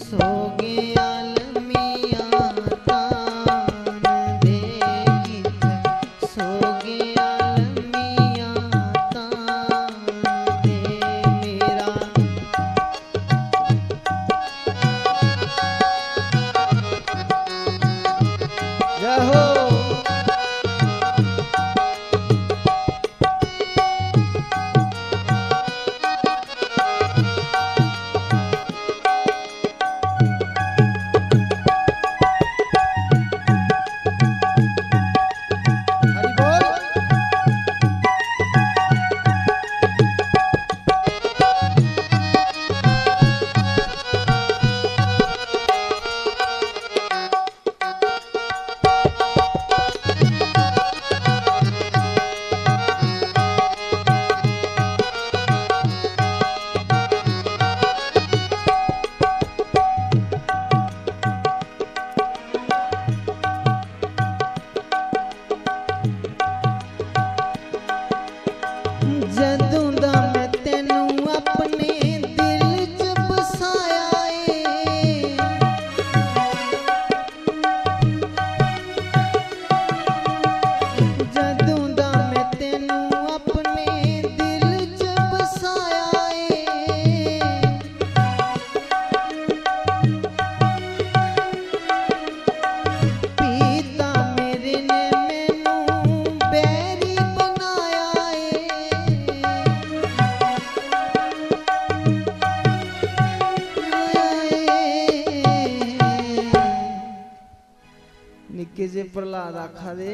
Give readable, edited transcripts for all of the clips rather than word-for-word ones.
प्रहलाद आखा दे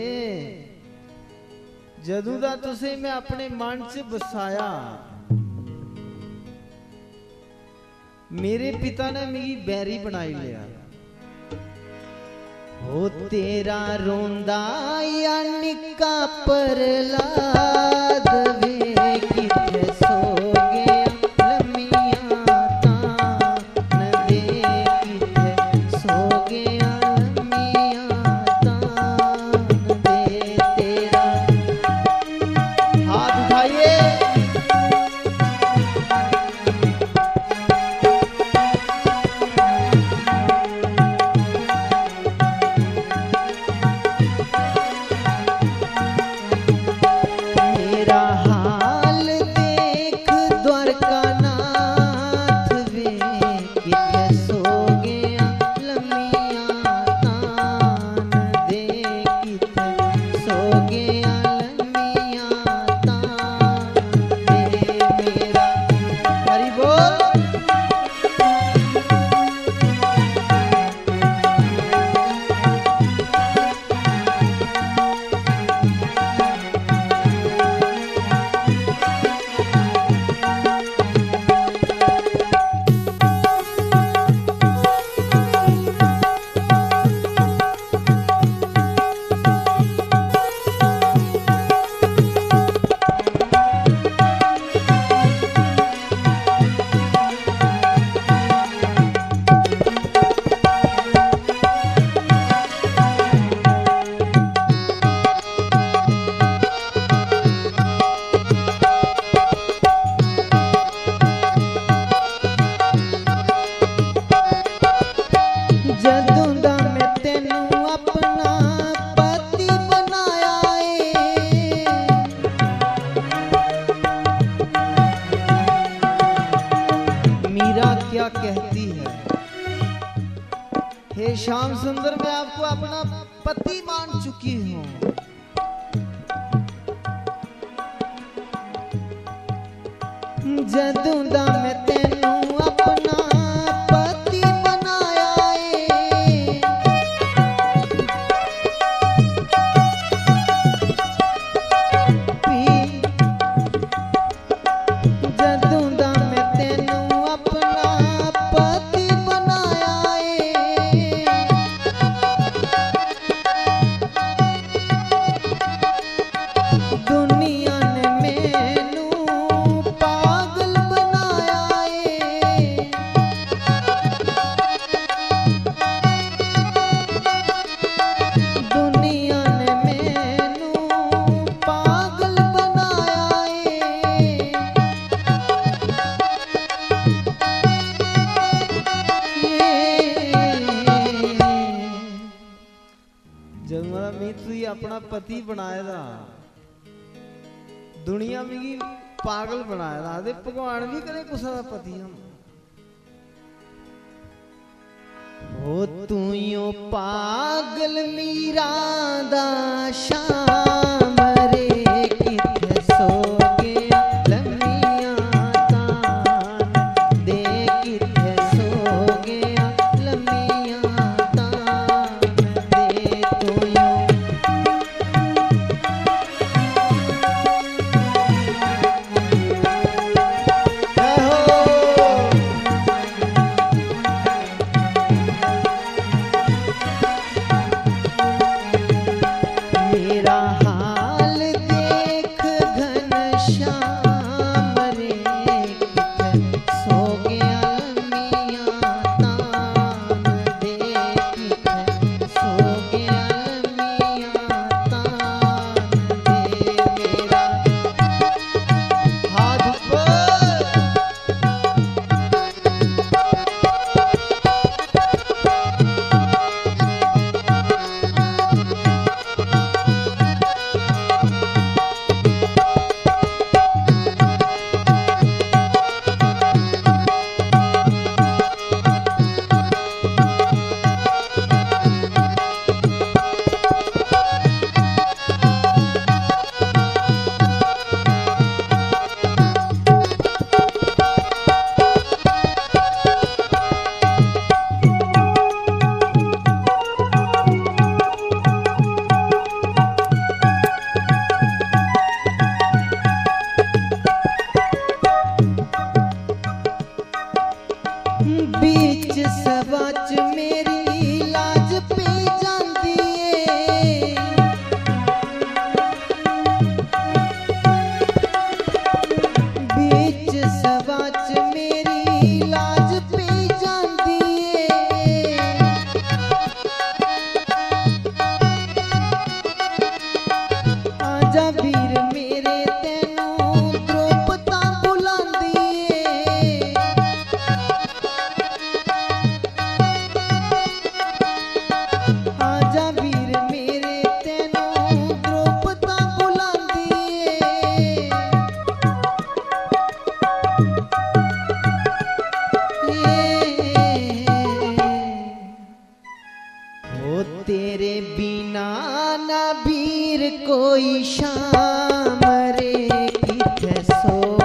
जदू दा तुसे मैं अपने मन च बसाया मेरे पिता ने मिगी बैरी बनाई लिया। हो तेरा रोंदा या निक्का प्रहलाद वे किथे सो गया लम्मियां तान दे किथे सो गया लम्मियां तान दे। तेरा हाथ उठाइए कहती है। हे श्याम सुंदर मैं आपको अपना पति मान चुकी हूं। जदों दा मैं तेनू अपना पति बनाया जदों दा मैं तेनू अपना पति बनाया दुनिया ने मैनू पागल बनाया। तू अपना पति बनाए दा दुनिया मिगी पागल बनाए दा ते भगवान भी कदे कुसा दा पति हम ओ तू यो पागल मीरा दा शाम रे किथे सो गया लम्मियां तान दे किथे सो गया लम्मियां तान दे तू यो मेरा हाल देख घनश्याम रे किथे सो गया लम्मियां तान दे किथे सो गया लम्मियां तान दे मेरा हाथ बीच सभा च मेरी लाज पी जांदी ए बीच सभा च मेरी लाज पी जांदी ए आजा वीर मेरे तेनू द्रौपदा बुलांदी ए आजा वीर मेरे तेनू द्रौपदा बुलांदी ओ तेरे बिना ना वीर कोई शाम रे किथे सो